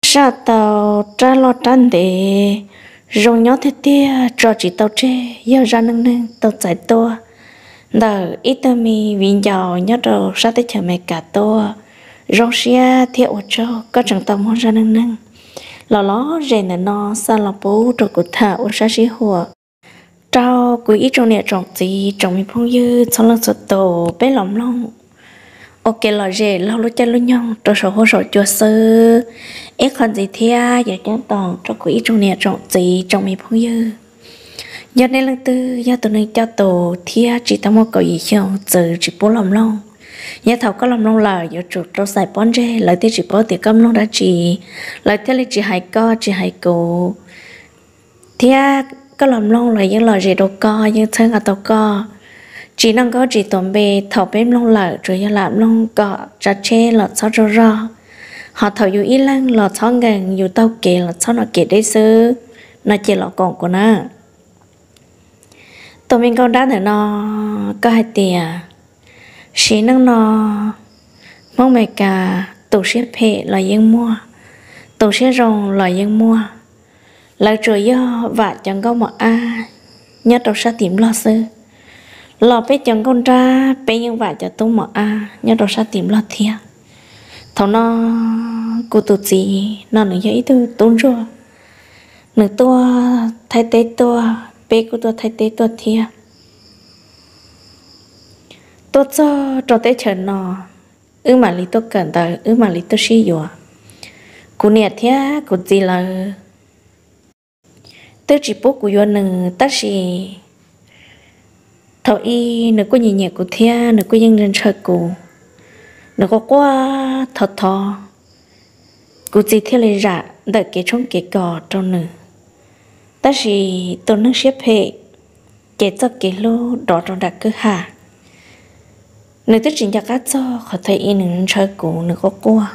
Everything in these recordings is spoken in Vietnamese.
sao tàu trả lo trăn để rong nhó thế tia cho chỉ tàu tre giờ ra nâng nâng tàu chạy to đờ ít tao mi viên giàu nhớ đồ sao tới chờ mẹ cả to rong xia theo cho có chẳng tàu muốn ra nâng nâng lò ló rèn là nó sao lò bố rồi cụ thả ở sa xí hùa trao quý ít trong nè trồng gì trồng mi phong dư xong lần sụt tổ bé lỏng lông ok là rể lâu lúc chân lúc nhông cho số hồ sổ chùa sư ít còn gì thia giờ chẳng toàn cho quý trong nè trồng gì trồng mi phong dư giờ này lần tư giờ tụi này cho tổ thia chỉ tao một cái gì không giờ chỉ bố lỏng lông nhà thầu có lòng long lời giờ chuột trâu xài bón rê lời tiêu chỉ bó tiệc cơm long đã chỉ lời tiêu là chỉ hai co chỉ hai cổ thia có lòng long lời những lời gì đâu co nhưng thân ở tàu co chỉ năng có chỉ tổn bề thầu bếm long lời rồi giờ làm long cọ chặt chê lọt sao rô rô họ thầu dù ý lăng lọt sao ngàn dù tao kể lọt sao nó kể đấy sư nó chỉ lọt còn của nó tụi mình con đã để nó có hai tiền chỉ năng nó mong mẹ cả tổ xếp hệ là dân mua tổ xếp rồng là dân mua lại trời do và chẳng có một nhớ đầu sa tìm lo sư lò bé chẳng con ra bé nhưng và cho tôi một nhớ đầu sa tìm lo thiệt thầu nó cô tụt gì nó nữa giấy tôi tốn rồi nữa tôi thay tế tôi bé của tôi thay tế tôi thiệt tôi cho tới chờ nó mà lý tôi cần tới mà lý tôi suy dùa cô nè thế cô gì là tôi chỉ bố của yo nè ta chỉ thầu y nè có nhẹ nhẹ của thế nè có dân dân chơi cô nè có quá thật thò cô gì thế lại rạ đợi cái trống cái cò trong nè ta chỉ tôi nâng xếp hệ cái cho cái lô đỏ trong đặc cơ hà nếu tôi chỉ cho các cho họ thấy in những chơi cũ nữa có qua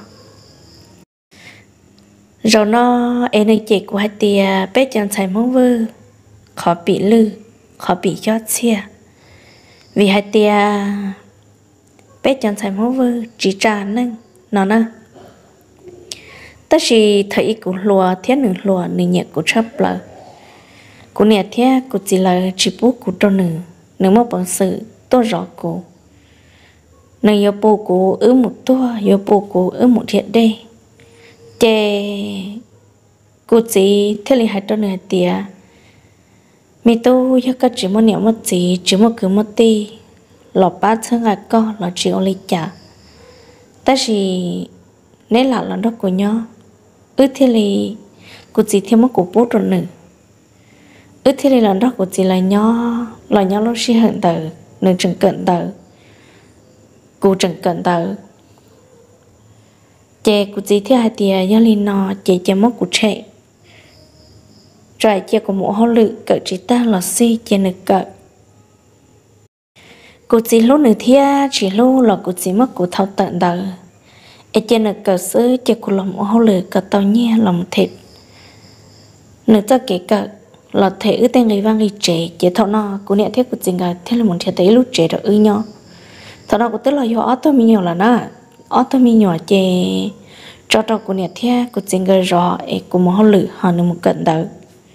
rồi nó em này chị của hai tia bé chẳng xài món vơ khó bị lư khó bị cho chia vì hai tia bé chẳng xài món vơ chỉ trà nâng nó nè ta chỉ thấy của lùa thiết nửa lùa nửa nhẹ của chấp lợ của nè thiết của chỉ là chỉ bút của trâu nửa nếu mà bằng sự tôi rõ của nơi yo bố cô một tua yo bố cô một thiệt đây chè cô chỉ thế là hai trăm nửa tiền mi tu yo có chỉ một niệm một gì chỉ một cứ một tí lọ ba tháng ngày co lọ chỉ ô lấy trả ta chỉ nếu là lần đó của nhau thế là cô chỉ thêm một cục bút rồi nữa thế là lần đó của chỉ là nhau lúc xí hận tờ nửa chừng cận tờ cô chẳng cần tờ chè của chị thứ hai tia do linh nó chè chè mất của trẻ rồi chè của mũ hô lự cỡ chỉ ta là si chè nực cỡ của chị lúc nửa thia chỉ lúc là của chị mất của thao tận tờ chè nực cỡ sứ chè của lòng mũ hô lự cỡ tao nhẹ lòng thịt nửa cho kể cỡ là thể ư tên người vang người trẻ chè thao nó của nè thiết của chị ngờ thế là một thiệt thấy lúc trẻ rồi nhau thằng nào cũng tức là do ở tôi mình nhiều là na ở tôi mình nhỏ chè cho của nè thia của chính người rõ ấy của một họ lử họ nên một cận đầu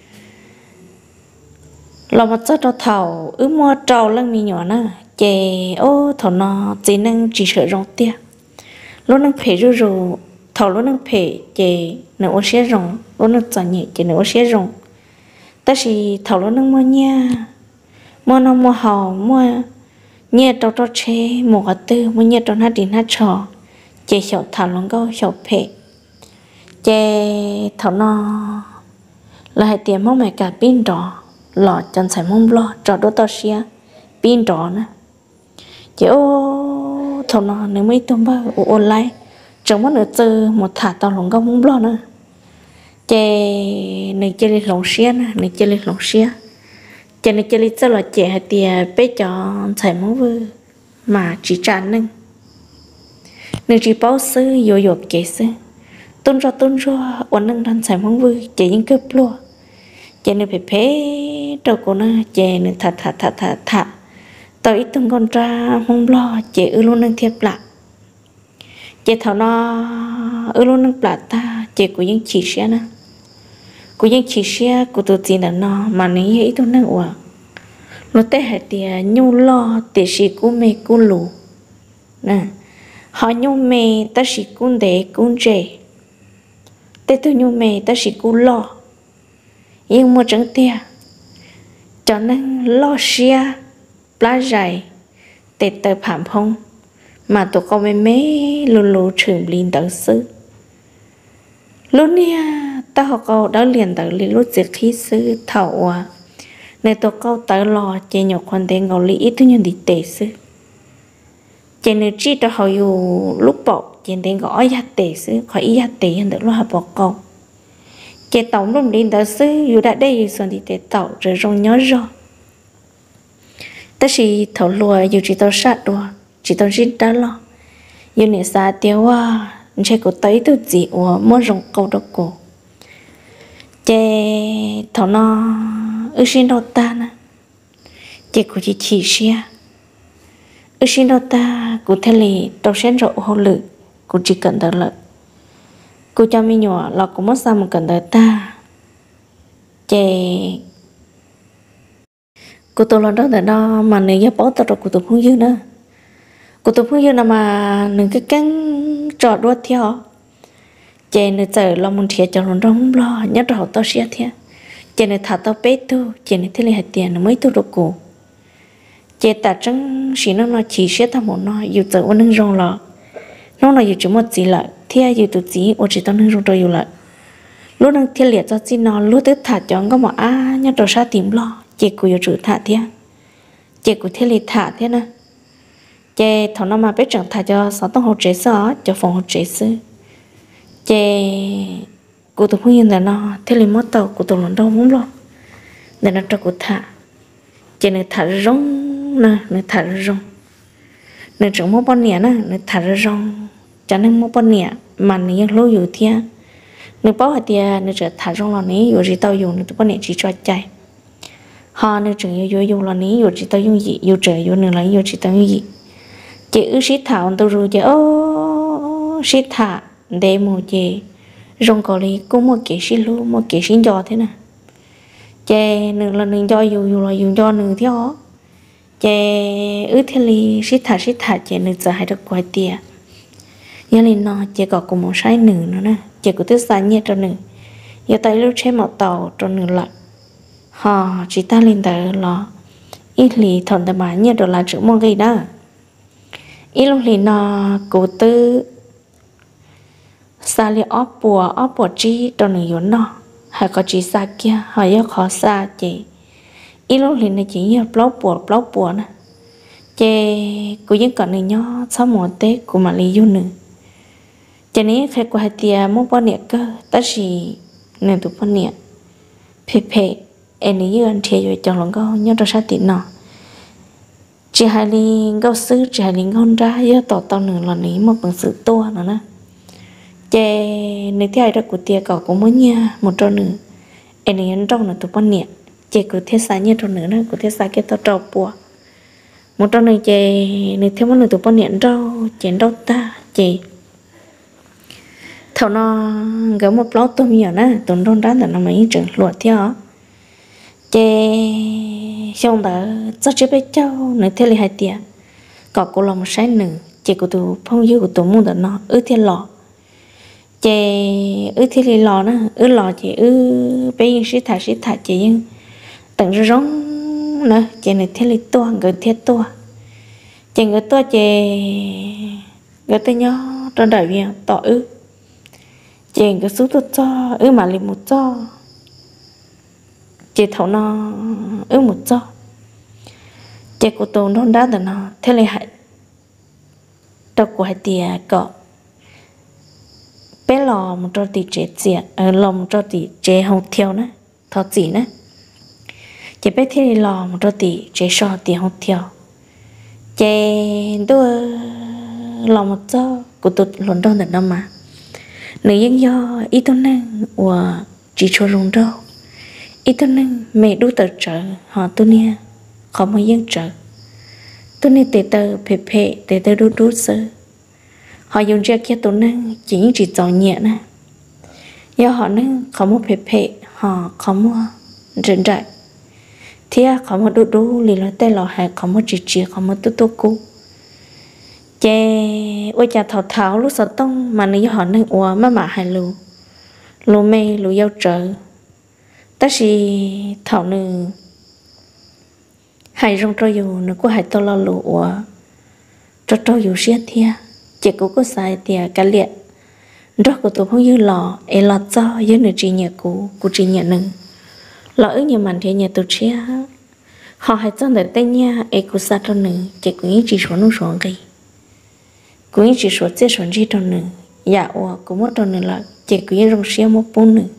là một chất cho thầu mua trâu lăng mình nhỏ na chè ô thằng nó chỉ năng chỉ sợ rong tia lúc năng phải rồi thầu lúc năng phải chè nấu xe rong lúc năng chọn nhẹ chè nấu xe rong ta chỉ thầu lúc năng mua nha mua nó mua hào mua nhẹ trâu trâu chế một cái tư muốn nhẹ trâu nát đi nát trò chế sầu thảo lông câu sầu phệ chế thảo nó là hai tiền mong mẹ cả pin đỏ lọ chân xài mong lo trò đốt tao xia pin đỏ nữa chế ô thảo nó nếu mấy tôm ba ôn lại chẳng mất nữa chơi một thả tao lông câu mong lo nữa chế này chơi lên lông xia nè này chơi lên lông xia cho nên chơi cho là trẻ thì bé cho thầy mong vư mà chỉ trả nâng nếu chỉ bảo sư vô vô kể sư tôn ra ổn nâng đang thầy mong vư chỉ những cướp lúa cho nên phải phê đâu cô nó chè nên thà tao ít tung con ra mong lo chè luôn nâng thiệp lạ chè thảo nó luôn nâng lạ ta chị của những chỉ xe nè của những chỉ xe của tụi chị là nó mà nếu ý tôi năng ủa nó tới hệ tiền nhu lo để sĩ của mẹ của lù nè họ nhu mẹ ta sĩ cũng để cũng trẻ tới tôi nhu mẹ ta sĩ cũng lo nhưng mà chẳng tiền cho nên lo xe lá dài để tới phạm phong mà tụi con mấy lù lù trường liền tới sư lúc này ta học câu đó liền tới liền lúc dịch khí sư thầu à nên tụi câu tới lo chơi nhọc quan đến ngầu lý ít nhân đi tệ sư chơi nên chỉ cho họอยู่lúc bỏ chơi đến gõ giá tệ sư khỏi giá tệ hơn được lo học bỏ câu chơi tổng lúc liền tới sưอยู่đã đây rồi đi tệ tàu rồi rong nhớ rồi ta chỉ thầu lùaอยู่chỉ tao sát đùa chỉ tao chỉ đã loอยู่เนี่ยซาเตียวว่าใช่กูtới từ gì của mua rong câu đó cô chơi thầu nó ước xin đâu ta nè chơi của chị chỉ xe ước xin đâu ta của thế này đâu xem rõ hồ lự của chỉ cần đợi lợi cô cho mi nhỏ là cũng mất sao mà cần đợi ta chơi cô tôi lần đó tại đó mà nếu như bỏ tao rồi cô tôi không dư nữa cô tôi không dư nào mà đừng cái cắn trò đua theo chơi nữa giờ lo muốn thiệt cho lần đó không lo nhớ rõ tao sẽ thiệt chơi này thả tao bé tu chơi này thế này hạt tiền nó mới tu được cổ chơi ta chẳng chỉ nó chỉ sẽ thằng một nó dù giờ nó nâng rong lọ nó là dù chỉ một gì lại thế dù tụi gì ở chỉ tao nâng rong rồi dù lại lúc nâng thiên liệt cho chị nó lúc tới thả chọn có mà nhớ rồi sao tìm lo chơi của dù chủ thả thế chơi của thiên liệt thả thế nè chơi thằng nó mà biết chẳng thả cho sáu tông hồ chế sơ cho phòng hồ chế sư chơi cô tôi không yên là nó thế là mất tàu cô tôi lần đâu muốn lo để nó cho cô thả chơi này thả rong nè này thả rong này chẳng muốn bao nhiêu nè này thả rong chẳng nên muốn bao nhiêu mà này lốiอยู่thia này bao hạt tiền nàyจะthả rong là nàyอยู่chỉ tao dùng này bao nhiêu chỉ cho chạy họ này chẳngอยู่là nàyอยู่chỉ tao dùng gìอยู่trờiอยู่này làอยู่chỉ tao dùng gì chị ước sĩ thảo tôi rồi chị ô sĩ thả để một chị rong có lý cũng một cái xí lu một cái xí giò thế nè chè nương là nương cho dù là dùng cho nương theo chè ước thế li xí thả chè nương giờ hay được quay tiền nhưng lên nó chè có cùng một sai nương nữa nè chè của thứ sai nhẹ cho nương giờ tay lúc chơi một tàu cho nương lại họ chỉ ta lên tới là ít lì thuận tay bán nhẹ rồi là chữ mong gây đó ít lúc lì nó cố tư xa li óp bùa chi cho nương yếu nó hay có chỉ xa kia họ yêu khó xa chị ít lúc thì nó chỉ như blog bùa nè chị cũng những con này nhỏ sau một tết của mà lý du nữa cho nên khi qua tiền muốn bao nhiêu cơ ta chỉ nên tụi bao nhiêu phê em như anh thiệt rồi chọn lòng câu nhớ cho sát tiền nọ chỉ hai linh câu sư chỉ hai linh con ra nhớ tao nửa là ní một bằng sự to nữa nè chè nếu theo đó của tia cỏ cũng mới nha một trâu nữa em này trong là tụi con nhẹ chè của thiết xa như trâu nữa đó của thiết xa cái tao trâu bùa một trâu này chè nếu theo món tụi con nhẹ trâu chè trâu ta chè thầu nó gỡ một lót tôm nhiều nè tụi nó đá là nó mấy trường luộc theo chè xong đó rất chế bé trâu nếu theo là hai tia cỏ của lòng sai nửa chè của tụi phong dư của tụi muốn đó nó ứ theo lọ chè thì lì lò nữa lò chị bây giờ sĩ thả chị nhưng tận rong nữa chè này thì lì to gần thiết to chè người to chè người ta nhớ trong đời việt tỏ chè người số to cho mà lì một cho chè thấu nó một cho chè của tôi nó đá từ nó thế lì hại đâu của hai tia cọ bé lò một trò tì chế diện lò một trò tì chế hồng theo nữa thọ gì nữa chế bé thì lò một trò tì chế sò tì hồng theo chế đua lò một trò của tụt lần đầu lần năm mà nếu những do ít tôi năng và chỉ cho rung đâu ít tôi năng mẹ đu tờ trợ họ tôi nè không mấy dân trợ tôi nè tê tờ phê tê đu sơ họ dùng ra kia tụi năng chỉ chọn nhẹ nè do họ nên có một phê họ có một rừng rải thì có một đu đu lì là tên là hay có một chỉ có một tu cú chè ôi chả thảo thảo lúc sợ tông mà nếu họ nên ủa mà hay lù mê lù yêu trợ ta chỉ thảo nữ hay rong trôi dù nó có hay to lo lù ủa trôi dù xiết thia chỉ có sai thia cả liệt đó của tôi không như lò ấy lọt cho với nữ chị nhà cụ chị nhà nữ lỡ ứng như mình thì nhà tôi chia họ hay cho người tên nha ấy của sa cho nữ chỉ cũng chỉ số nó số cái cũng chỉ số chế số gì cho nữ dạ ủa cũng mất cho nữ là chỉ cũng rong xia một bốn nữ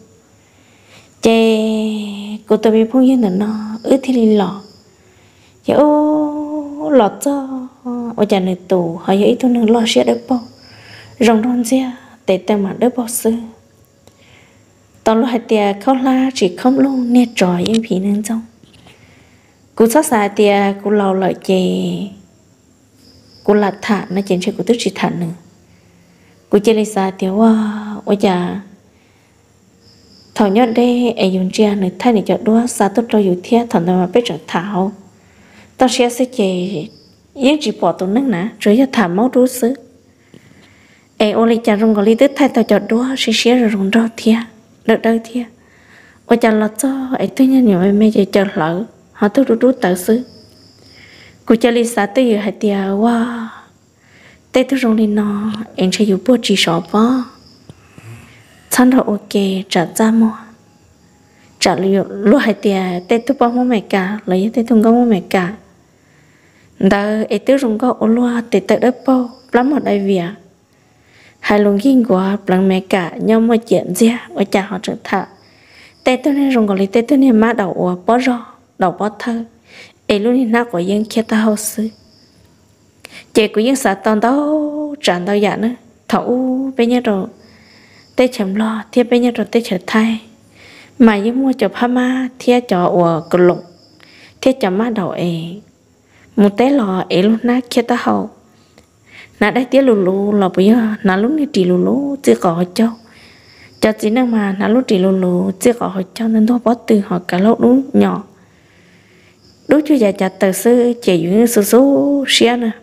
chỉ của tôi bị phong như nó thì đi lò chỉ lọt cho ở nhà nữ tù họ ấy tôi nữ lo xia được bao rong rong xia để tên mà đỡ bỏ sư tao lúc hai tia khâu la chỉ không luôn nè trò những phí nên trong cú sát xa tia cú lâu lợi chè cú lạt thả nó chén chơi cú tức chỉ thả nữa cú chơi đi xa tia ôi chà thằng nhớ đây ai dùng chia nữa thay để chọn đua xa tốt rồi dùng thiết thằng nào mà biết chọn thảo tao sẽ chơi những chỉ bỏ tụi nước nè rồi cho thả máu đuối xứ ai ô li cha rong gọi li tết thay tao chọn đua xí rồi rong rau thia được đâu thia ôi cha lọt cho ai tôi nhớ nhiều mẹ chơi chọn lỡ họ tôi rút tự xứ cô cha li sa tới hai tia wow tết tôi rong li nó em sẽ dùng bữa chỉ sợ bó chăn rồi ok trả ra mua trả liệu lúc hai tia tết tôi bao mẹ cả lấy tết tôi có mẹ cả đợi ai tôi rong có ô loa tết tết đất bao lắm ở đây việc hai luồng kinh của bằng mẹ cả nhau mà chuyện gì ở cha họ trở thả tết tôi nên rong gọi là tết tôi nên má đầu bó rò đầu bó thơ ấy luôn nên nào của dân kia ta hậu sư chị của dân xã toàn đâu tràn đâu dạ nữa thấu bây giờ rồi tết chấm lo thiết bây giờ rồi tết trở thay mà dân mua chụp hama thiết cho ở cột lục thiết cho má đầu ấy một tết lò ấy luôn nát kia ta hậu nãy đây tiếc lù là bây giờ nãy lúc này chỉ lù chưa có họ cho chỉ năng mà nãy lúc chỉ lù chưa có họ cho nên thôi bỏ từ họ cả lỗ đúng nhỏ đúng chưa giờ chặt từ xưa chỉ những số xia nè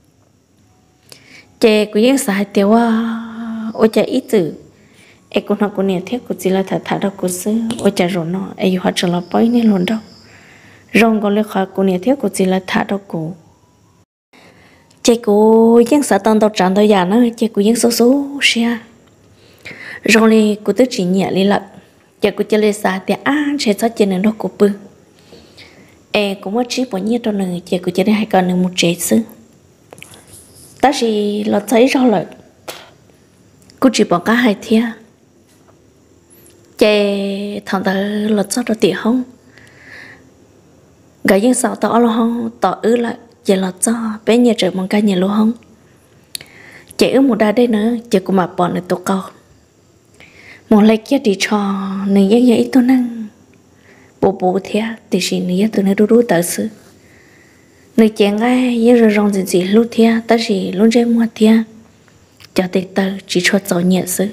chỉ của những sai tiêu ôi chả ít từ em cũng học của nhà thiết của chỉ là thả đâu của xưa ôi chả rồi nó em họ trở lại bấy nên luôn đâu rong còn lấy khỏi của nhà thiết của chỉ là thả đâu của chị cô những xã tông tàu tràn tàu già nó chị cô những số xe rồi đi cô tức chỉ nhẹ đi lận chị cô chơi lên xa thì sẽ cho chị nên đó cô bự em cũng mất trí bao nhiêu trong này chị cô chơi đến hai con được một trẻ xứ ta chỉ là thấy rõ lại cô chỉ bỏ cả hai thia chị thằng ta là cho nó tiền không cái những sao tao lo không tao lại chị là cho bé nhà trời mong cái nhà luôn không chị ước một đa đây nữa chị cũng mà bỏ được tổ cầu một lấy kia đi cho nên giấy giấy tôi năng bộ thế thì chỉ nên tôi nên đu tự sự người chàng ai giờ rồi rong gì lúc thế ta chỉ luôn chơi mua thế cho tết tờ chỉ cho giàu nhẹ sự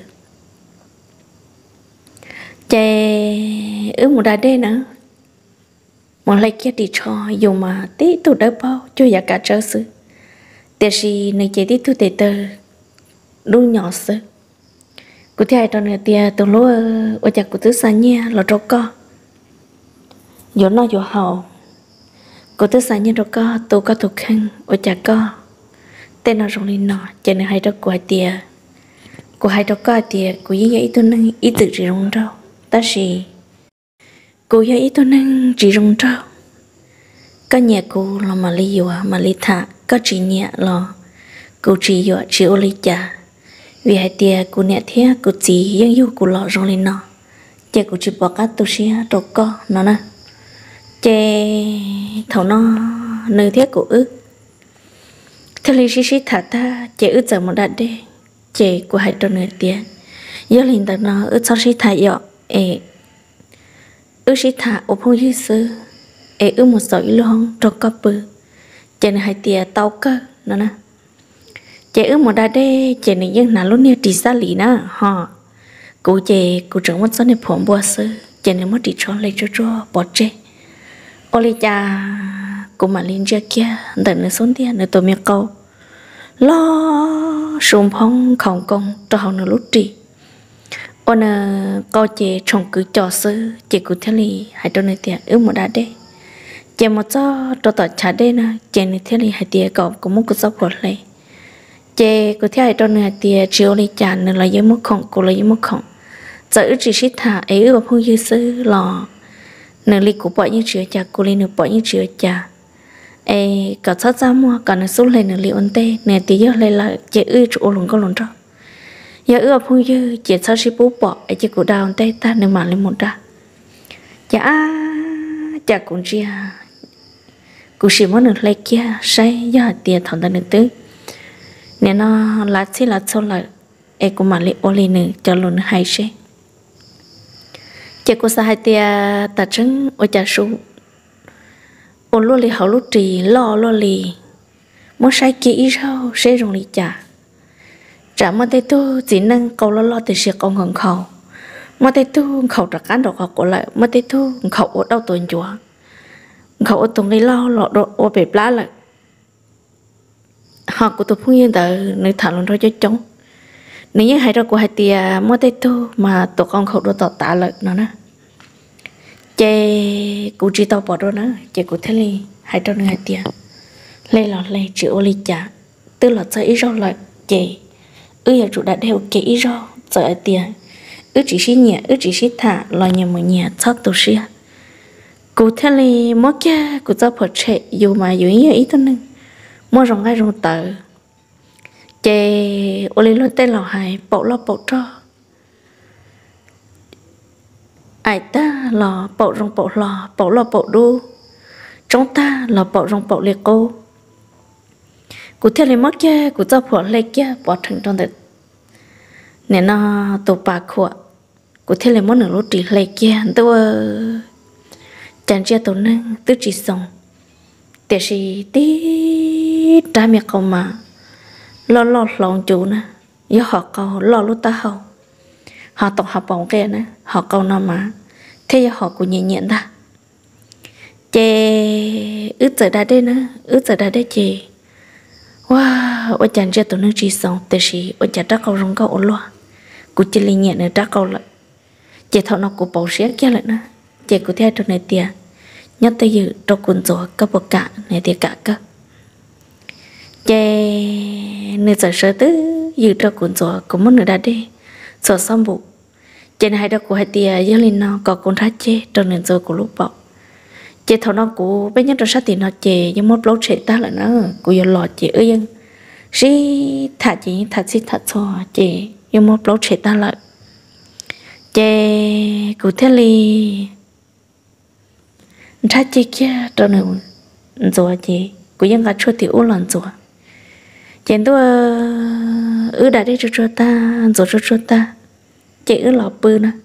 chị ước một đa đây nữa một lấy kia đi cho dùng mà tí tôi đỡ bao cho giá cả trở sự tại vì này chỉ tí tôi tệ tờ đúng nhỏ sự cụ thể trong này tia tôi lúa ở chặt của tứ san nha là trâu co giờ nó giờ hậu của tứ san nha trâu co tôi có thuộc khăn ở chặt co tên nó rong lên nọ cho nên hai trâu của tia của hai trâu co tia của những cái tôi năng ý tự chỉ rong rau ta chỉ cô ấy ý tôi năng chỉ rong rau các nhà cô là mà lý dọa mà lý thả các chị nhẹ là cô chỉ dọa chỉ ô lý chả vì hai tia cô nhẹ thế cô chỉ dân yêu cô lọ rong lên nọ chè cô chỉ bỏ các tôi xia đồ co nó nè chè thầu nó nơi thế cô ước thế lý xí thả ta chè ước giờ một đợt đi chè của hai trâu nơi tia giờ liền ta nó ước sao xí thả dọ ước xí thả ốp không dư sư ước một sợi luôn trâu co bự chè này hai tia tàu cơ nó nè chị ước một đa đê chị này dân nào lúc nêu chỉ xa lý na họ cú chè cú trưởng mất số này phỏng bùa sư chè này mất đi cho lấy cho bỏ chè ô li cha cú mà lên chưa kia đợi nữa xuống tiền nữa tôi miệng câu lo sùng phong không công cho họ nữa lúc trị ô nè câu chè trồng cứ cho sư chè cú thế li hay cho này tiền một đá đấy chè một cho tỏi chả đây nè chè này thế li hay tiền cậu cũng muốn cứ sắp rồi lấy chè cứ thế hay cho này tiền chiều li chả nữa là dưới mức không cô là dưới mức không giờ chỉ xít thả ấy ở phong dư sư lò nửa ly của bọn những chuyện chả cô lên nửa bọn những chuyện chả ấy cả sát ra mua cả nửa số lên nửa ly ôn tê nửa tí giờ lên là chè chỗ lồng có lồng đó giờ ở phong dư chè sao xí bố bỏ ấy chè của đào ôn tê ta nửa mà lên một ra chả cũng chia cụ sĩ món nửa lấy kia say giờ tiền thằng ta nửa tứ nè nó lá xí lá sau lại ấy cũng mà lên ô lên nửa cho lồng hay xe chị cô sa hai tia ta trứng ở nhà su ô lô lì hậu lô trì lo lô lì muốn sai kỹ sao sẽ dùng lì chả mà tay tu chỉ nâng câu lo từ sự công hưởng khẩu mà tay tu khẩu trả cán độc học của lại mà tay tu khẩu ở đâu tuần chúa khẩu ở tuần đi lo lọ độ ở bể lá lại học của tôi phun nhiên từ nơi thẳng luôn thôi cho chống nếu như hai đứa của hai tia mà tay tu mà tụi con khẩu đồ tọt tạ lại nó nè chè cụ chỉ tao bỏ đó nữa chè cụ thế li hai đứa hai tia lấy lọt lấy chịu li chả tức là chơi ít rau lại chè giờ chủ đã đeo kỹ ít rau chơi tia chỉ xí nhẹ chỉ xí thả là nhà một nhà thoát tổ xia cụ thế li mất kia cụ tao bỏ chạy dù mà dù ý thôi nè mua rong ngay rong tờ chè ô li luôn tên là hai bộ lo bộ cho ai ta là bộ rong bộ lò bộ lo bộ đu chúng ta là bộ rong bộ liệt cô cụ theo lên mất kia cụ cho phở lên kia bỏ thằng trong đấy nè nó tổ bà khua cụ theo lên mất nửa lúa chỉ lên kia tôi chẳng chia tổ nâng tôi chỉ sống để gì tí trái miệng không mà lo lòng chủ nè do họ cầu lo lúc ta hậu họ tổng học bổng kia nè họ cầu nó mà thế giờ họ cũng nhẹ nhẹ ta chê ướt giờ đã đây nữa ướt giờ đã đây chê wow ở chàng chơi tụi nó chỉ sống từ gì ở chàng trắc cầu rong cầu ổn lo cũng chỉ linh nhẹ nữa trắc cầu lại chê thọ nó cũng bảo xé kia lại nữa chê cũng theo tụi này tiền nhất tới giờ trong cuốn rồi các bậc cả này thì cả cơ chê nơi giờ sơ tứ dự trong cuốn rồi cũng muốn nữa đã đi sợ xong bụng chê này hai đứa của hai tia giờ lên nó có con thắt chê trong nền rồi của lúc bảo chê thọ nó của bên nhất trong sát tiền nó chê nhưng một lâu chê ta lại nó của giờ lọt chê ơi dân xí thả chỉ thả xí thả cho chê nhưng một lâu chê ta lại chê của thế li thắt chê kia trong nền rồi chê của dân cả chua tiểu lần rồi chén tôi đã đi cho ta rồi cho ta chị lọ bự nè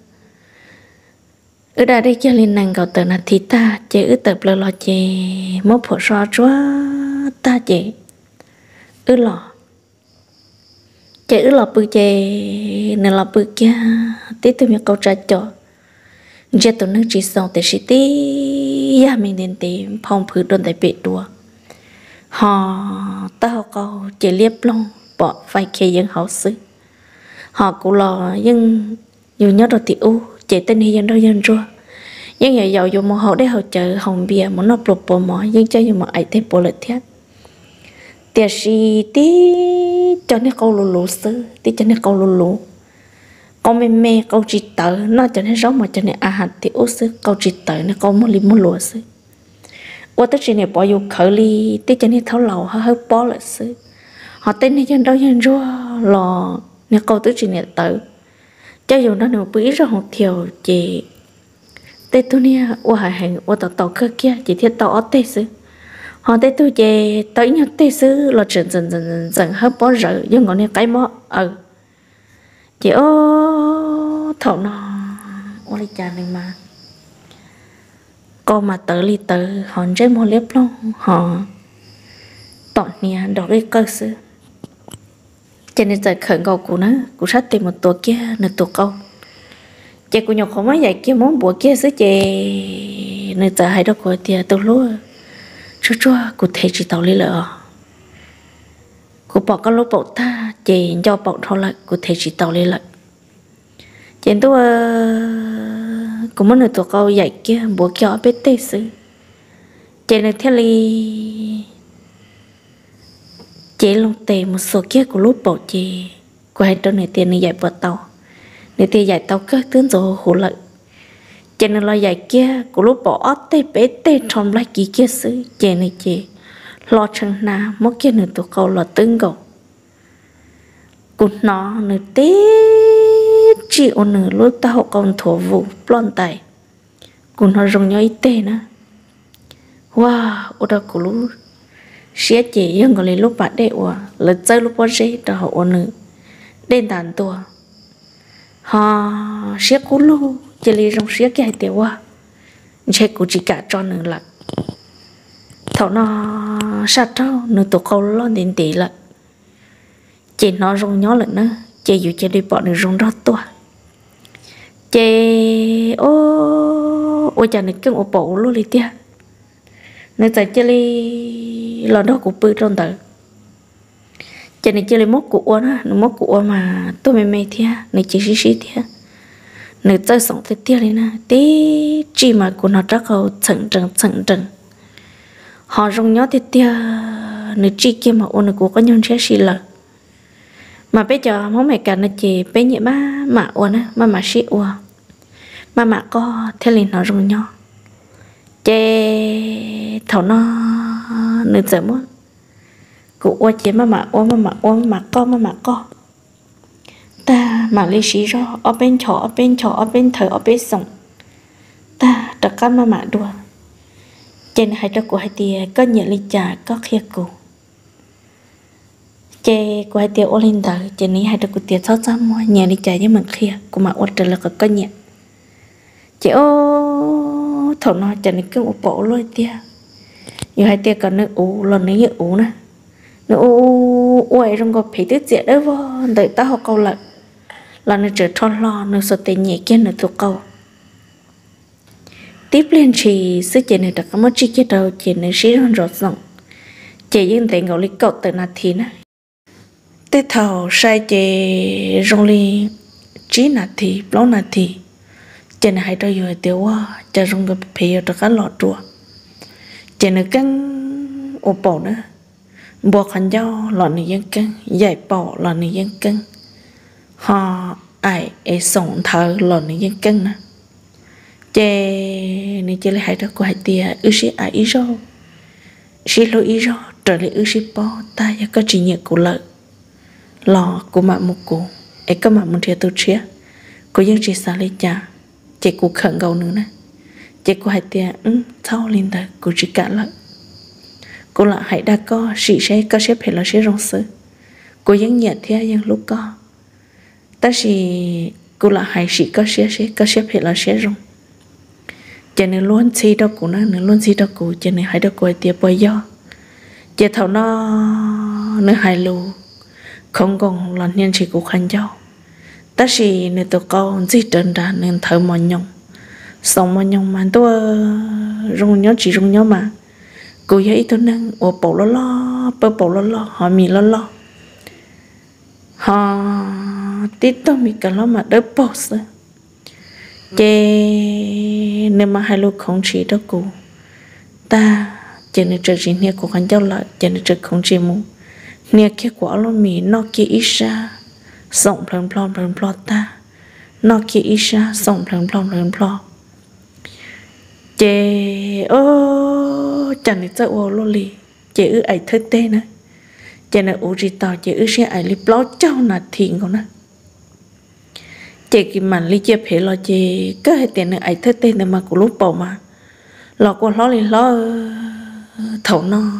đã đi cho lên nàng cầu tờ là thì ta chị tập lọ chị mốt phở so chúa ta chị lọ chị lọ bự chị nè lọ bự kia tí tôi mới câu trả cho giờ tôi nước chỉ xong để sĩ tí ya mình đến tìm phong phứ đồn tại bị đùa họ tao câu chỉ liếp lông bỏ phải kia dân hậu sư họ cũng lo nhưng dù nhớ đồ thì u chỉ tên hi dân đâu dân rùa nhưng nhà giàu dù một hậu để hậu chờ hồng bia muốn nó bột bò mỏ nhưng cho dù mà ấy thêm bộ lợi thiết tiệt gì tí cho nên câu lù lù sư tí cho nên câu lù lù con mê câu chỉ tờ nó cho nên giống mà cho nên hạt thì u sư câu chỉ tờ nó câu muốn lim muốn lùa sư qua tới chuyện này bỏ vô khởi ly tí cho nên thấu lầu hơi bó lại sư họ tên này dân đâu dân rùa lò nè câu tới chuyện này tự cho dù nó được bí ra một thiểu chị tê tôi nè qua hàng qua tàu cơ kia chỉ thiết tàu ở tê sư họ tê tôi về tới nhật tê sư là dần hơi bó rợ nhưng còn nè cái mó chị ô thầu nó qua đi cha này mà con mà tự ly tự họ chơi mua liếp luôn họ tọt nè đọc cái cơ sư cho nên giờ khởi cầu của nó cũng sát tìm một tổ kia nè tổ câu chị cũng nhọc không mấy vậy kia món bữa kia xứ chị nơi giờ hay đó của tiền tôi luôn chúa chúa cụ thể chỉ tao lấy lợ cụ bỏ con lỗ bộ ta chị cho bỏ thôi lại cụ thể chỉ tao lấy lợ chị tôi cũng muốn được tụi câu dạy kia bữa kia ở bên tây xứ chị này theo li chị lông tề một số kia của lúc bộ chị của hai đứa này tiền này dạy vợ tàu này thì dạy tàu các tướng rồi hổ lợi chị này là dạy kia của lúc bộ ót tê bé tê trong lại kỳ kia xứ chị này chị lo chân na mất kia nữa tụi câu là tương cầu của nó nữa tí chịu nữa lúc tao còn thổ vụ plon tài của nó rong nhau ít tê nữa wow ở đó của lúc xía chị nhưng còn lấy lúc bạn đệ ủa là chơi lúc bao giờ đó họ nữa đến đàn tua ha xía cú lu chỉ lấy rong xía cái tiêu à chạy của chị cả cho nữa là thảo nó sát trâu nữa tụi câu lo đến tỷ là chị nó rong nhỏ lại nữa chị dù chị đi bỏ được rong đó tua chị ôi chả này cứ ổ bộ luôn đi tia nên tại chơi li lò đó của bự trong tờ chơi này chơi li mốt của nó mốt của mà tôi mày thia này chỉ xí thia này chơi sống tới tia đi nè tí chỉ mà của nó chắc họ chẩn trần họ rong nhó tới tia này chỉ kia mà ôn của có nhân chế xí lờ mà bây giờ món mày cả nó chỉ bé nhẹ mà ôn á mà xí ôn mà có theo li nó rong nhó chê thầu nó nửa giờ muốn cụ ua chế mà co ta mà lấy xí ro ở bên chó ở bên thở ở bên sống ta đặc cá mà đùa trên hai đứa của hai tia có nhiều ly trà có khía cụ chê của hai tia ô lên tờ trên này hai đứa của tia sót ra mua nhà ly trà với mình khía của mà ua trở là có nhẹ chị ô thầu nó chẳng nên cứ một bộ luôn tia như hai tia còn nước ủ lần này như ủ nè nó ủ ấy trong có phải tiết diện đó vô đợi ta học câu lại là nó trở tròn lo nó sợ tiền nhẹ kia nó thuộc câu tiếp lên chỉ sức chị này đặt cái mất chi cái đầu chị này xí hơn rõ rộng chị yên thấy ngầu lý cậu từ nạt thì nè tết thầu sai chị rong ly trí nạt thì lâu nạt thì chị này hay đôi rồi tiêu quá cho rong gặp phải được cái lọ chùa chị này căng ổ bỏ nữa buộc hắn dao lọ này dân căng dạy bỏ lọ này dân căng họ ai ấy sống thở lọ này dân căng nè chị này chị lại hay đó của hai tia ư sĩ ai ý rồi sĩ lỗi ý rồi trở lại ư sĩ bỏ ta có chỉ nhận của lợi lọ của mạng một cụ ấy có mạng một thiệt tôi chia của dân chỉ xa lấy cha chị cũng khẩn cầu nữa nè chị cũng hay tia sau lên đời của chị cả lận cô lại hãy đã có sĩ sẽ có xếp hệ là sẽ rong sư cô dân nhận theo dân lúc có ta chỉ cô lại hãy sĩ có xếp hệ là sẽ rong cho nên luôn si đâu của nó nên luôn si đâu của cho nên hãy đâu của tia bây giờ chị thầu nó hài lù không còn là nhân chỉ của khăn nhau ta chỉ nên tụi con gì trần ra nên thở mò nhông sống mò nhông mà tôi rong nhớ chỉ rong nhớ mà cô ấy tôi năng ở bộ lo họ mì lo họ tít tôi mì cả lo mà đỡ bỏ rồi chê nên mà hai lúc không chỉ đó cô ta chỉ nên chờ chỉ nè của khán cháu lại chỉ nên chờ không chỉ mu nè cái quả lo mì nó kia ít ra sống plon ta nó kia ít ra sống plon chê chẳng được chơi ô lô lì chê ư ai thơ tê nữa chê nè ủ gì tao chê ư xe ai li bló cháu nà thiền con nè chê kì màn li chê phê lo chê cơ hệ tiền nè ai thơ tê nè mà của lúc bầu mà lo qua lo li lo thầu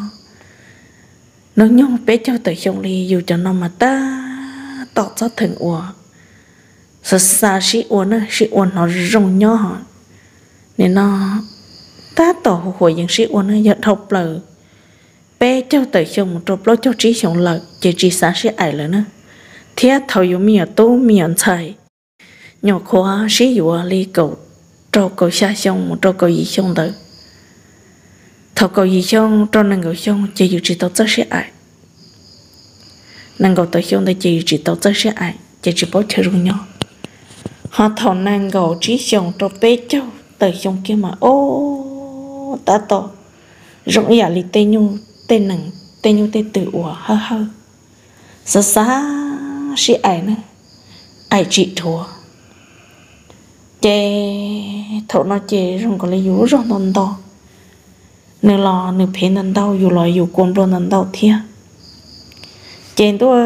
nó nhông bé cháu tới trong li dù cho nó mà ta tọt cho thần ủa sợ xa sĩ ủa nó rong nhỏ hả nên nó ta tỏ hồi những sĩ ủa nó giật học lời bé cháu tới trong một trộp lo cho trí trong lời chỉ xa sĩ ải lời nữa thế thầu dù mì ở tô mì ở chạy nhỏ khó sĩ dụ li cầu trâu cầu xa xong một trâu cầu gì xong tới thầu cầu gì xong trâu năng cầu xong chỉ dự chỉ tao rất sẽ ai năng cầu tới xong tới chỉ chỉ tao rất sẽ ai chỉ bảo chơi rung nhỏ họ thầu năng cầu chỉ xong trâu bé châu tới xong kia mà ô ta to rung giả li tên nhu tên nhu tên tự ủa hơ hơ xa xa sĩ ai nữa ai chỉ thua chê thổ nó chê rong có lấy dũ rong tòn to nửa lò nửa phê năn đau dù lòi dù cuốn rong năn đau thia chê tôi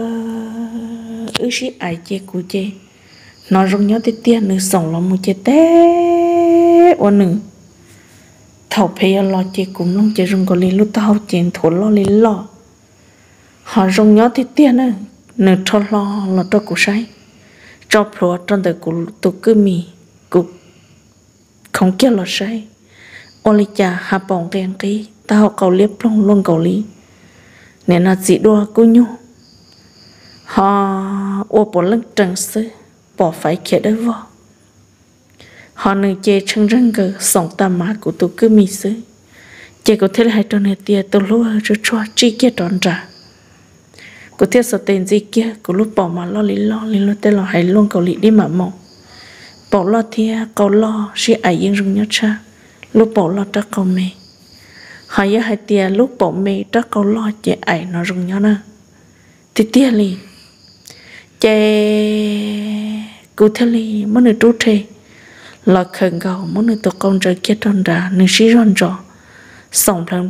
ư sĩ ai chê cú chê nó rong nhớ tê tia nửa sống lò mù chê té ô nửa thảo phê lò chê cũng lông chê rong có lấy lúc tao chê thổ lò lấy lò họ rong nhớ tê tia nửa cho lò là cho cú say cho pro trong đời của tụ cứ mì cục không kia là sai ôi cha hà bỏng đen cái tao cầu liếp luôn luôn cầu lý nên là dị đua cô nhu họ ô bỏ lưng trần sư bỏ phải kia đấy vợ họ nương chê chân răng gờ sống tam má của tụ cứ mì sư chê có thể là hai tròn này tia tụ lúa rồi cho chi kia tròn trả cô thiết sợ tên gì kia cô lúc bỏ mà lo lý tên lo hay luôn cầu lý đi mà mong bỏ lo thia cầu lo sĩ ai yên rung nhớ cha lúc bỏ lo trắc cầu mê hỏi giá hai tia lúc bỏ mê trắc cầu lo chế ai nó rung nhớ nè thì tia lì chế cô thiết lì mất nơi trú trê lo khẩn cầu mất nơi tổ công trời kia tròn ra nơi sĩ ròn rò sống plong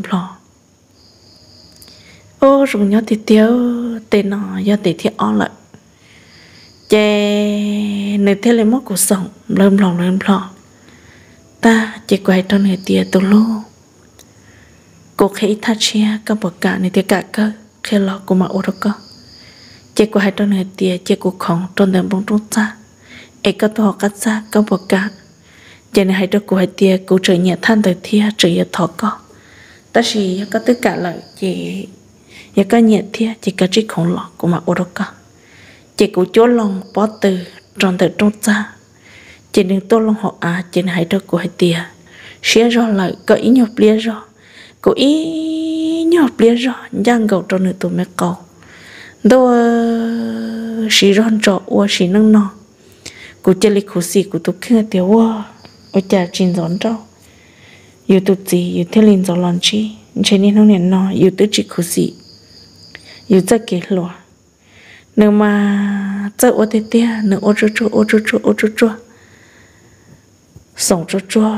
ô rung nhớ thì tiêu tên nó do để thì on lại chè nơi thế lấy mất cuộc sống lơm lòng ta chỉ quay trong này tia tôi lô cô khỉ thắt chia các bậc cả này thì cả cơ khi lo cô mà ô đó cơ chỉ quay trong này tia chỉ cô không trong đêm bóng trốn xa ấy các tôi học cắt xa các bậc cả chỉ này hay cho cô hay tia cô trời nhẹ than tới thia trời nhẹ thọ co ta chỉ có tất cả lại chỉ giờ cái nhiệt thia chỉ cái chiếc khổng lồ của mặt ô đâu cả chỉ của chỗ lòng bỏ từ tròn từ trong xa chỉ đừng tôi lòng họ chỉ hãy cho của hai tia xé ra lại có ý nhọc lia ra có ý nhọc lia ra giang gầu cho nửa tụi mẹ cầu đâu xí ron trọ ô xí nâng nọ của chơi lịch khổ xì của tụi kia tiêu ô ở nhà chín giòn trâu yêu tụi gì yêu thiên linh giòn lon chi trên nên không nên nọ yêu tụi chị khổ xì yêu rất kỹ lụa nếu mà chơi ô tê tê nếu ô chua sống chua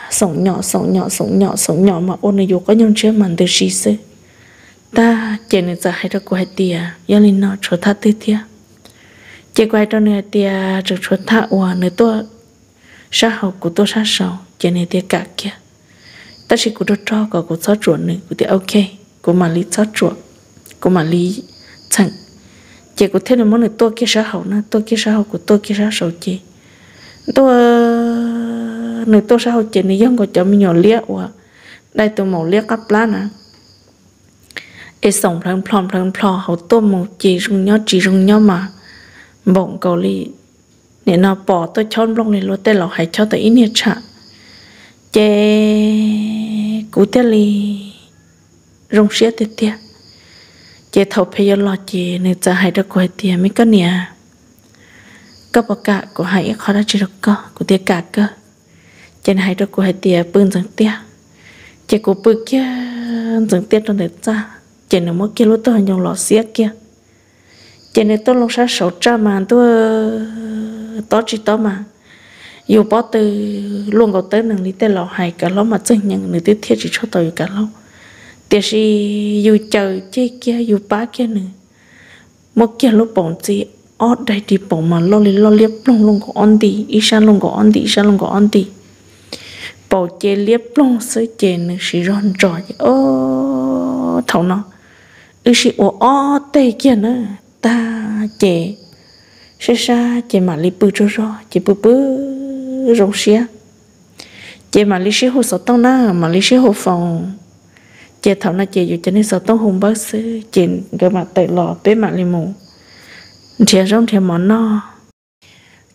sống nhỏ mà ô này yêu có nhung chơi màn từ xí xứ ta chỉ nên giờ hay cho cô hay tia yêu linh nó chua thắt tê tê chỉ quay cho này tia chua chua thắt ô nếu tôi sa hậu của tôi sa sầu chỉ nên tia cả kia ta chỉ của tôi cho cả của sáu chuột này của tia ok của mà lý sáu chuột của mà lý chẳng chỉ có thể là món này tôi kia sa hậu nữa tôi kia sa hậu của tôi kia sa sầu chị tôi người tôi sa hậu chị này giống của cháu mình nhỏ liếc và đây tôi màu liếc cắp lá nè ấy sống plom hậu tôi màu chỉ rung nhó mà bỗng cầu lý để nó bỏ tôi chọn lông này luôn tên là hãy cho tới ít nhiệt chả chê cú tê li rung xía tê tê chê thầu phê lo chê nên giờ hãy được quay tê mấy cái nè các bậc cả của hãy khó đã chỉ được có của tê cả cơ chê hãy được quay tê bưng dần tê chê của bưng kia dần tê trong đời ra chê nó mất kia lúc tôi dùng lọ xía kia chê này tôi lúc sáng sổ tra mà tôi tó chỉ tó mà dù bỏ từ luôn có tới nâng lý tên lọ hay cả lắm mà chân nhận nửa tiếp theo chỉ cho tôi cả lắm tiếc gì dù chờ chơi kia dù bá kia nữa một kia lúc bỏng gì ở đây thì bỏng mà lo liếp luôn có on đi ít sang luôn có on đi bầu chơi liếp luôn sới chơi nữa chỉ ron trò ô thầu nó chỉ ô tê kia nữa ta chơi xa chơi mà li bự cho chơi bự rong xía chơi mà li xí hồ sọt tông na mà li xí hồ phòng chơi thảo na chơiอยู่cho nên sọt tông hùng bác sư chơi cái mặt tệ lò bé mặt li mù chơi rong chơi món no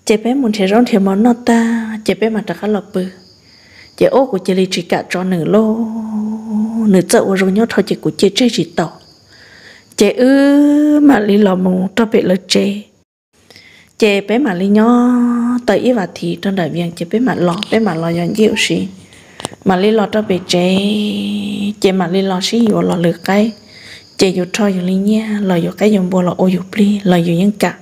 chế bé muốn chế rong chế món nó ta chế bé mà trả cá lợp bự chế ô của chế li chỉ cả cho nửa lô nửa chậu rồi nhớ thôi chế của chế chế chỉ tàu chế mà li lò mù cho bé lợp chế bé mà li nhó tới ý và thì trong đại viện chế bé mà lò dọn dịu xí mà li lò cho bé chế mà li lò xí dụ lò lửa cái chế dụ cho dụ li nha lò dụ cái dụ bùa lò ô dụ pli lò dụ những cả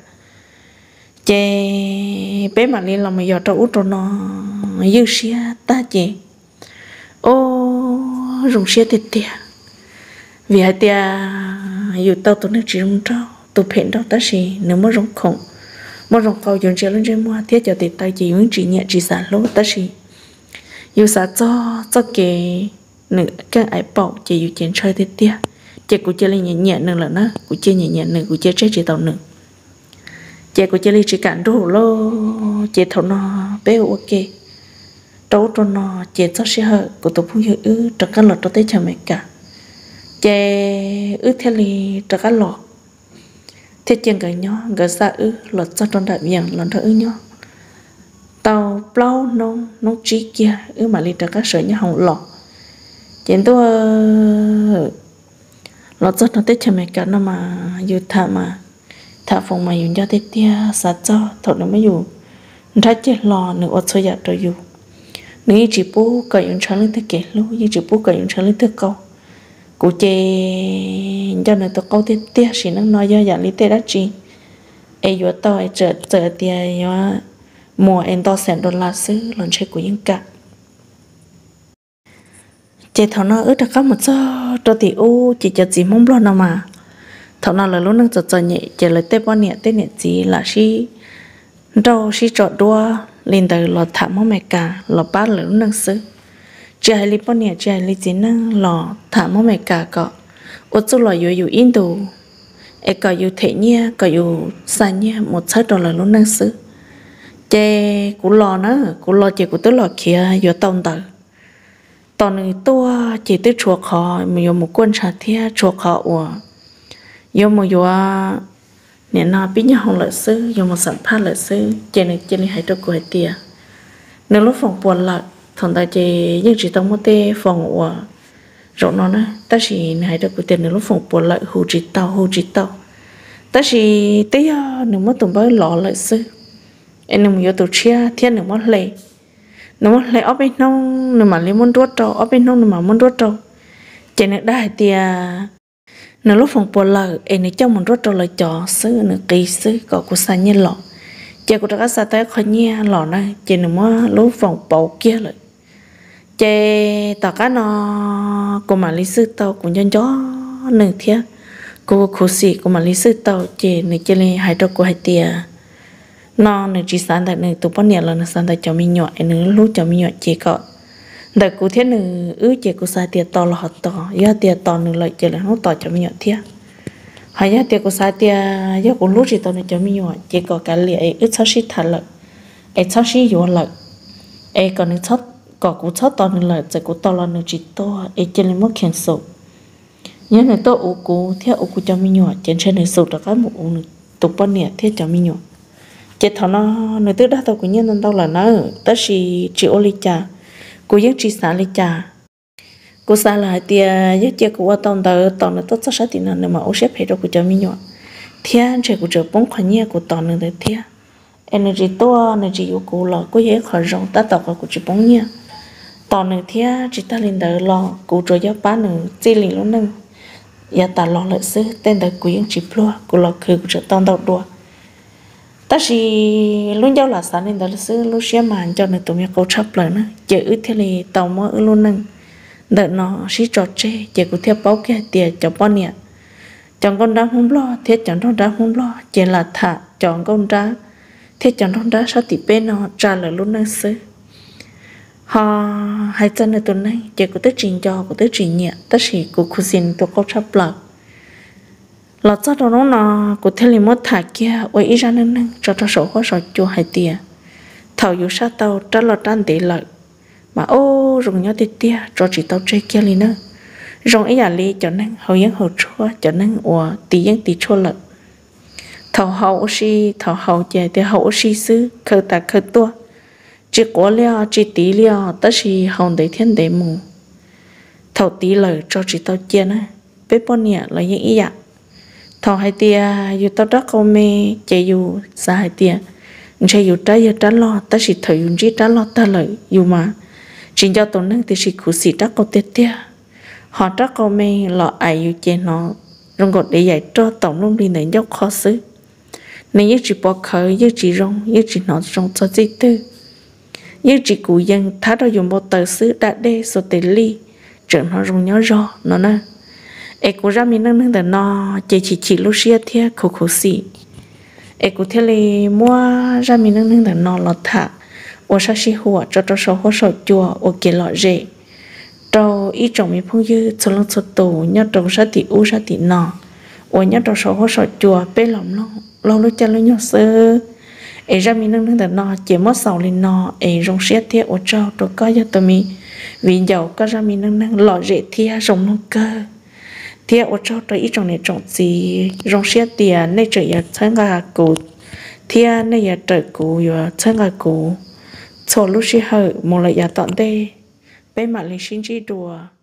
chế bé mà li lò mà dọ cho út cho nó dư xía ta chế ô rung xía tê tê vì hai tia dù tao tụi nó chỉ rung trâu tụi phèn đâu ta xí nếu mà rung khổng mà rung cầu dọn xía lên trên mua thiết cho tê tay chỉ những chỉ nhẹ chỉ xả lỗ ta xí dù xả cho kề nửa cái ai bảo chỉ dù chén chơi tê tê chỉ của chơi lên nhẹ nhẹ nửa là nó của chơi nhẹ nhẹ nửa của chơi chơi chỉ tao nửa chỉ của chơi lên chỉ cản đồ lô chỉ thầu nó bé ok đâu cho nó chỉ cho xe hở của tôi phụ nữ cho các lọ cho tới chờ mẹ cả chế theo li cho các lọ thế chân cái nhỏ cái xa lọ cho trong đại viện lọ cho nhỏ tàu plau nông trí kia mà li cho các sở nhà hồng lọ chuyện tôi lọ cho nó tới chờ mẹ cả nó mà dù thả phòng mà dùng cho tới tia sát cho thật nó mới dùng ra chết lò nữa ở chơi rồi dùng nếu chỉ bố cởi những trái lên tới kể luôn như chỉ bố cởi những trái lên tới câu cụ chê cho nên tôi câu tiếc chỉ nó nói do giả lý tê đã chi ai vừa tao ai chờ tiền do mùa em to $100 lần chơi của những cả chê thằng nó ước được có một cho thì chỉ cho gì mong lo nào mà thằng nào là lúc nâng chợt nhẹ chê lấy tê bao nhẹ gì là xí đâu xí trọ đua lên tới lò thảm mong mẹ cả lò bát lớn năng sư chỉ hay li bao nhiêu chỉ hay li chỉ năng lò thảm mong mẹ cả cọ ở chỗ lòอยู่อินโดก็อยู่เทเนี่ยก็อยู่ซานเนี่ยmột sai đó là lớn năng sư chế cú lò nữa cú lò chế cú tới lò kiaอยู่tông tới tông này tua chỉ tới chùa họ màอยู่một quân sát thia chùa họอยู่mộtอยู่nè nó biết nhau hồng lợi sư dùng một sản phát lợi sư trên này hay cho cô tia nếu lúc phòng buồn lại thằng ta chỉ nhưng chỉ tông một tê phòng của rộng nó nè ta chỉ hay cho cô tiền nếu lúc phòng buồn lại hù chỉ tao ta chỉ tới nếu mà tụi bay lọ lợi sư em nếu mà tụi chia thiên nếu mà lệ ở bên nông nếu mà lấy muốn đốt trâu ở bên nông nếu mà muốn đốt trâu trên này đã tia nếu lúc phòng bò lợn em này trong một rốt trâu lời chó sư nửa kỳ sư có của sa nhiên lọ chị của các sa tới khỏi nhia lọ này chị nếu mà lúc phòng bò kia lại chị tao cá nó của mà lý sư tao cũng nhân chó nửa thiệt cô khổ sĩ của mà lý sư tao chị nửa chị lên hai trâu của hai tia nó nửa chỉ sáng tại nửa tụ bao nhiêu là nửa sáng tại cho mình nhỏ nửa lúc cho mình nhỏ chị có đời cụ thế nửa chị cụ sai tiền to là họ to giá tiền to nửa lợi chị là nó to cho mình nhận thiệt hay giá tiền cụ sai tiền giá cụ lúc chỉ to nửa cho mình nhận chị có cả lệ sáu xí thật lợi sáu xí vô lợi còn nửa sáu có cụ sáu to nửa lợi chị cụ to là nửa chỉ to chị lên mất khen số nhớ nửa to ủ cụ theo ủ cụ cho mình nhận trên nửa số được cái một nửa tụ bao nhiêu theo cho mình nhận chị thằng nó nửa thứ đó tao cũng nhớ nên tao là nó tới chỉ ô ly trà cô giác chỉ xả lấy trà cô xả lại tia giác chia cô tông là tốt sát thì nó mà ô xếp hết rồi cô cho mình nhọ thiên trẻ cô chờ bóng khoản nhẹ cô tông nữa đấy thiên energy to energy của cô là cô dễ khỏi rong ta tao cô chỉ bóng nhẹ tông nữa thiên chỉ ta lên đời lo cô cho giáo bán nữa chỉ liền luôn nè giờ ta lo lợi sư tên đời cô giác chỉ plua cô lo khử cô chờ tông đầu đua ta chỉ luôn giao là sáng nên đó là sư lúc xem màn cho nên tụi mình câu chấp lại nữa chỉ ước thế này tàu mơ luôn nè đợi nó xí trò chơi chỉ có theo báo kia tiền cho bao nhiêu chọn con đá không lo thiết chọn con đá không lo chỉ là thả chọn con đá thiết chọn con đá sao thì bên nó trả lời luôn nè sư họ hai chân này tụi này chỉ có tới trình cho có tới trình nhẹ ta chỉ có khu xin tụi câu chấp lại lọt cho nó của thế liền mất thả kia ôi ít ra nên cho sổ hóa sổ chua hai tia thầu dù sao tao trả lọt tan tỷ lợi mà ô rùng nhau tia cho chỉ tao chơi kia liền nữa rong ấy giả li cho nên hầu dân hầu chua cho nên ủa tỷ dân tỷ chua lợi thầu hậu chạy thì hậu si xứ khờ ta khờ tua chỉ có liao chỉ tí liao tất是hồng để thiên để mù thầu tí lời cho chỉ tao chia nè bếp bọn nhẹ là những ý ạ thầu hai tia dù tao đắc con mê chạy dù xa hai tia chạy dù trái giờ trái lo tất是thời dùng chỉ trái lo ta lời dù mà chỉ cho tụi nâng thì chỉ cụ sĩ đắc con tết tia họ đắc con mê lọ ai dù chạy nó rong gọt để dạy cho tổng luôn đi này dốc khó xứ nên như chỉ bỏ khởi như chỉ rong như chỉ nói rong cho gì tư như chỉ cụ dân tháo ra dùng một tờ sứ đã đê số tê ly trở nó rong nhớ rõ nó nè ê cụ ra mình nâng đợt nó chỉ lúc xưa thế khổ xì ê cụ thế li mua ra mình nâng đợt nó lọt thả ô sa xí hùa cho sầu hỗ sầu chùa ô kia lọ rễ cho ít trồng mình phong dư cho lông cho tù nhớ trồng sa tị u sa tị nọ ô nhớ trồng sầu hỗ sầu chùa bê lòng lo lúc cha lúc nhớ sơ ấy ra mình nâng đợt nó chỉ mất sầu lên nó ấy rong xé thế ô cho có cho tụi mình vì giàu có ra mình nâng lọ rễ thia rong nông cơ thia ô cho tôi ít trồng này trồng gì rong xé tiền nên trời giờ sáng gà cụ thia nên giờ trời cụ giờ sáng gà cụ số lúc xí hở một lần giờ tận đây bé mặt lên xin chỉ đùa